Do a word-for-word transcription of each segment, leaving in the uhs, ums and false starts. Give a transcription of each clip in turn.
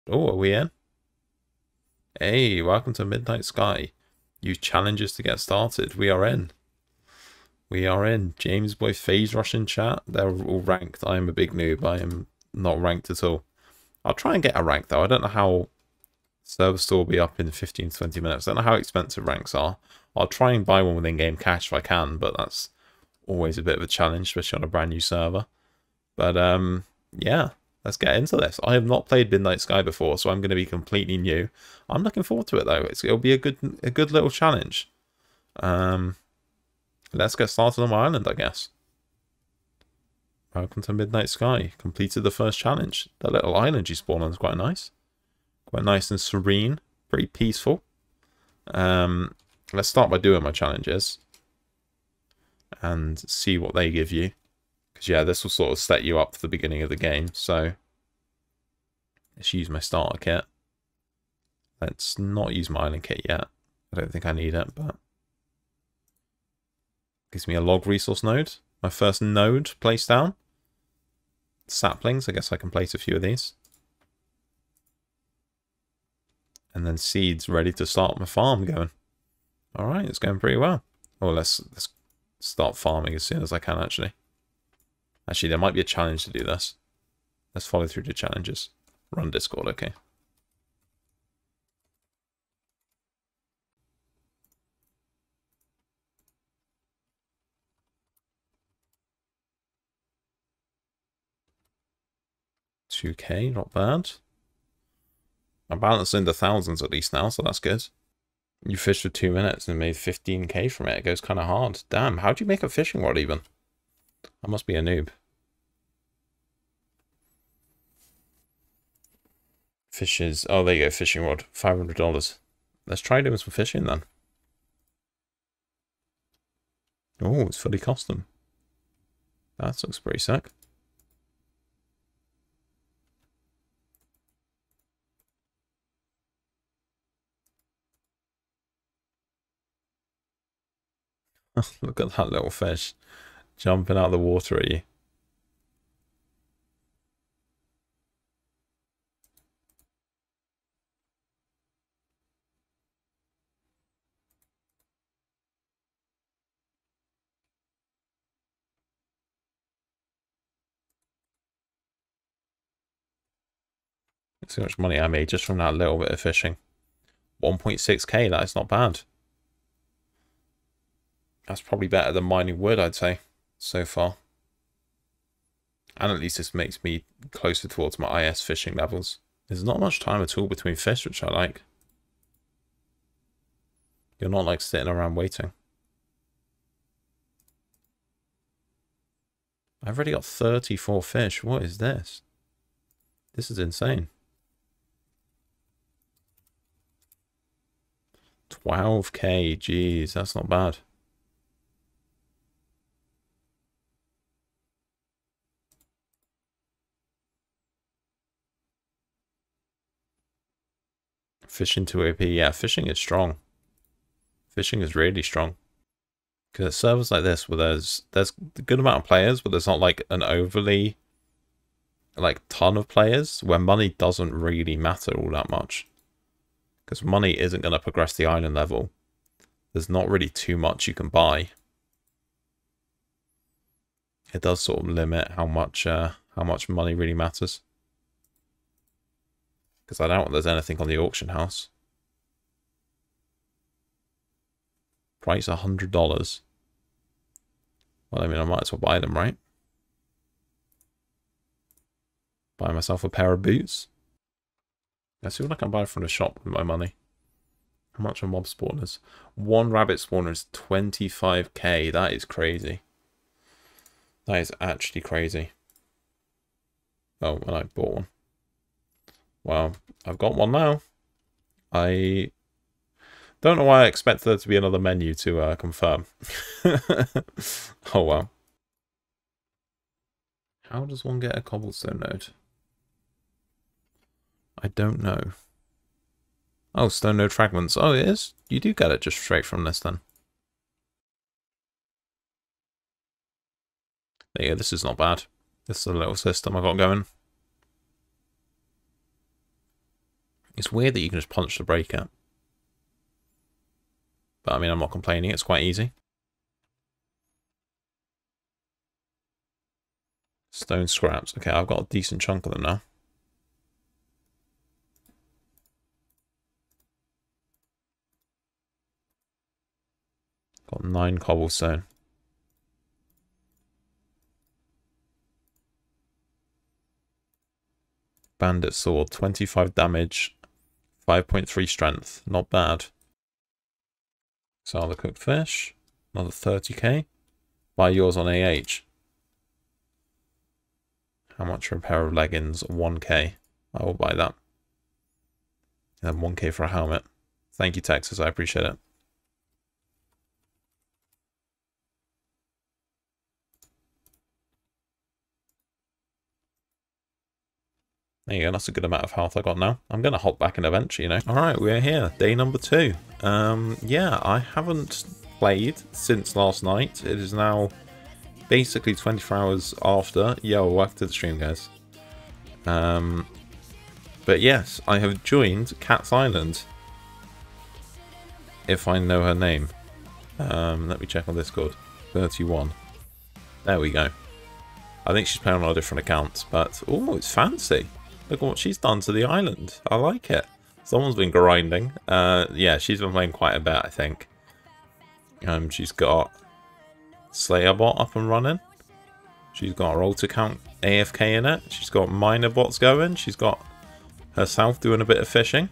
Oh, are we in? Hey, welcome to Midnight Sky. Use challenges to get started. We are in. We are in. James Boy Phase Rush in chat. They're all ranked. I am a big noob. I am not ranked at all. I'll try and get a rank though. I don't know how server store will be up in fifteen to twenty minutes. I don't know how expensive ranks are. I'll try and buy one with in-game cash if I can, but that's always a bit of a challenge, especially on a brand new server. But um, yeah. Let's get into this. I have not played Midnight Sky before, so I'm going to be completely new. I'm looking forward to it though. It's, it'll be a good, a good little challenge. Um, let's get started on my island, I guess. Welcome to Midnight Sky. Completed the first challenge. That little island you spawn on is quite nice, quite nice and serene, pretty peaceful. Um, let's start by doing my challenges and see what they give you. Yeah, this will sort of set you up for the beginning of the game. So let's use my starter kit. Let's not use my island kit yet. I don't think I need it, but gives me a log resource node. My first node placed down. Saplings. I guess I can place a few of these. And then seeds ready to start my farm going. All right, it's going pretty well. Oh, let's let's start farming as soon as I can actually. Actually, there might be a challenge to do this. Let's follow through the challenges. Run Discord, okay. two K, not bad. I'm balancing the thousands at least now, so that's good. You fished for two minutes and made fifteen K from it. It goes kind of hard. Damn, how do you make a fishing rod even? I must be a noob. Fishes. Oh, there you go. Fishing rod. five hundred dollars. Let's try doing some fishing then. Oh, it's fully custom. That looks pretty sick. Look at that little fish jumping out of the water at you. Let's see how much money I made just from that little bit of fishing. one point six K, that is not bad. That's probably better than mining wood, I'd say, so far. And at least this makes me closer towards my I S fishing levels. There's not much time at all between fish, which I like. You're not like sitting around waiting. I've already got thirty-four fish. What is this? This is insane. twelve K, jeez, that's not bad. Fishing two A P, yeah, fishing is strong. Fishing is really strong. Because at servers like this, where there's there's a good amount of players, but there's not like an overly like ton of players, where money doesn't really matter all that much. Because money isn't going to progress the island level. There's not really too much you can buy. It does sort of limit how much uh, how much money really matters. Because I doubt there's anything on the auction house. Price one hundred dollars. Well, I mean, I might as well buy them, right? Buy myself a pair of boots. Let's see what I can buy from the shop with my money. How much are mob spawners? One rabbit spawner is twenty-five K. That is crazy. That is actually crazy. Oh, and I bought one. Well, I've got one now. I don't know why I expect there to be another menu to uh, confirm. Oh, wow. How does one get a cobblestone node? I don't know. Oh, stone node fragments. Oh, it is? You do get it just straight from this then. Yeah, this is not bad. This is a little system I got going. It's weird that you can just punch the breaker. But I mean, I'm not complaining. It's quite easy. Stone scraps. Okay, I've got a decent chunk of them now. Got nine cobblestone. Bandit sword, twenty-five damage, five point three strength. Not bad. Sell the cooked fish. Another thirty K. Buy yours on A H. How much for a pair of leggings? one K. I will buy that. And then one K for a helmet. Thank you, Texas. I appreciate it. There you go, that's a good amount of health I got now. I'm going to hop back in eventually, you know. Alright, we're here. Day number two. Um, yeah, I haven't played since last night. It is now basically twenty-four hours after. Yo, welcome to the stream, guys. Um, but yes, I have joined Cat's Island. If I know her name. Um, let me check on Discord. thirty-one. There we go. I think she's playing on a different account, but oh, it's fancy. Look at what she's done to the island. I like it. Someone's been grinding. Uh, yeah, she's been playing quite a bit, I think. Um, she's got Slayerbot up and running. She's got her alt account A F K in it. She's got miner bots going. She's got herself doing a bit of fishing.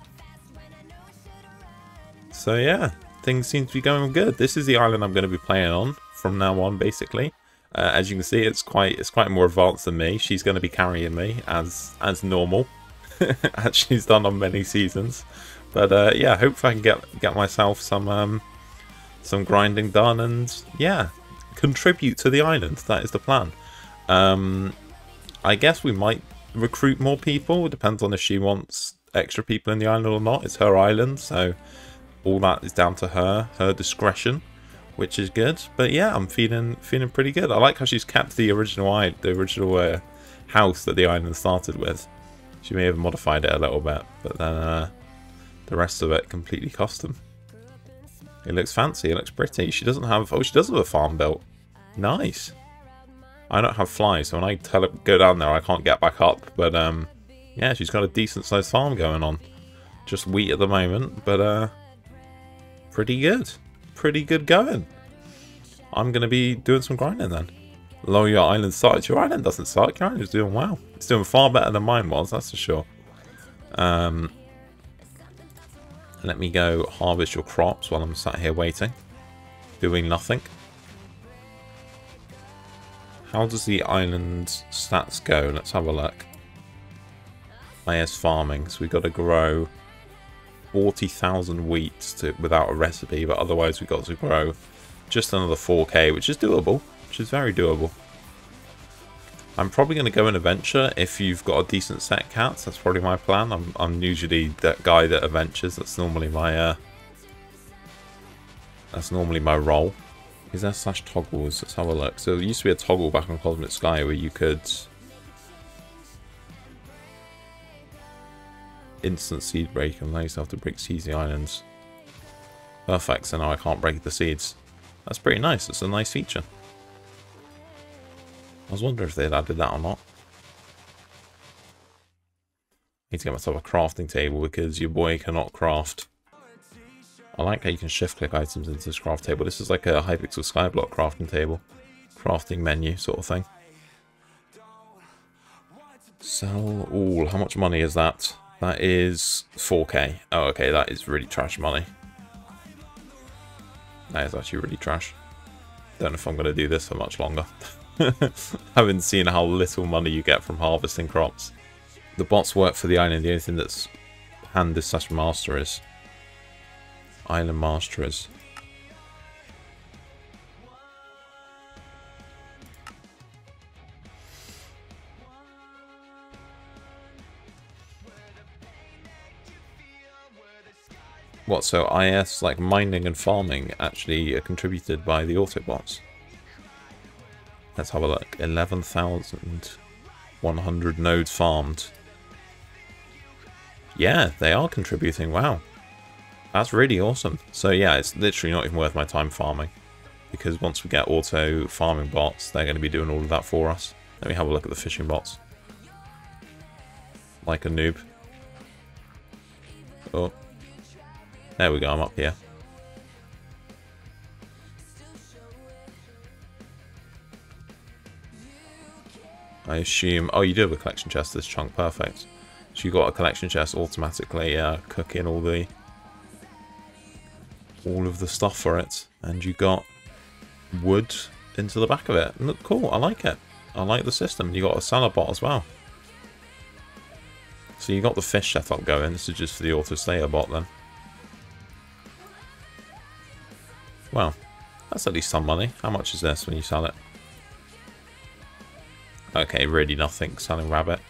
So yeah, things seem to be going good. This is the island I'm going to be playing on from now on, basically. Uh, as you can see, it's quite it's quite more advanced than me. She's going to be carrying me as as normal, as she's done on many seasons. But uh, yeah, hopefully I can get get myself some um, some grinding done and yeah, contribute to the island. That is the plan. Um, I guess we might recruit more people. It depends on if she wants extra people in the island or not. It's her island, so all that is down to her, her discretion. Which is good, but yeah, I'm feeling feeling pretty good. I like how she's kept the original the original uh, house that the island started with. She may have modified it a little bit, but then uh, the rest of it completely custom. It looks fancy. It looks pretty. She doesn't have. Oh, she does have a farm built. Nice. I don't have flies, so when I tell her go down there, I can't get back up. But um, yeah, she's got a decent sized farm going on. Just wheat at the moment, but uh, pretty good. Pretty good going. I'm going to be doing some grinding then. Low your island sucks. Your island doesn't suck. Your island is doing well. It's doing far better than mine was, that's for sure. Um, let me go harvest your crops while I'm sat here waiting. Doing nothing. How does the island stats go? Let's have a look. I S farming. So we've got to grow forty thousand wheat to, without a recipe, but otherwise we've got to grow just another four K, which is doable, which is very doable. I'm probably going to go in adventure if you've got a decent set, cats. That's probably my plan. I'm, I'm usually that guy that adventures. That's normally my uh, that's normally my role. Is there slash toggles? Let's have a look. So there used to be a toggle back on Cosmic Sky where you could instant seed break and allow yourself to break seeds the islands. Perfect, so now I can't break the seeds. That's pretty nice, it's a nice feature. I was wondering if they'd added that or not. Need to get myself a crafting table because your boy cannot craft. I like how you can shift click items into this craft table. This is like a Hypixel Skyblock crafting table. Crafting menu sort of thing. Sell all. How much money is that? That is four K. Oh, okay, that is really trash money. That is actually really trash. Don't know if I'm going to do this for much longer. Having seen how little money you get from harvesting crops. The bots work for the island. The only thing that's hand is slash master is. Island master is. What, so I S, like mining and farming, actually are contributed by the Autobots? Let's have a look. eleven thousand one hundred nodes farmed. Yeah, they are contributing. Wow. That's really awesome. So yeah, it's literally not even worth my time farming. Because once we get auto farming bots, they're going to be doing all of that for us. Let me have a look at the fishing bots. Like a noob. Oh. There we go, I'm up here. I assume... Oh, you do have a collection chest this chunk. Perfect. So you got a collection chest automatically uh, cooking all the... all of the stuff for it. And you got wood into the back of it. Look cool, I like it. I like the system. You got a salad bot as well. So you got the fish setup going. This is just for the auto slayer bot then. Well, that's at least some money. How much is this when you sell it? Okay, really nothing. Selling rabbit.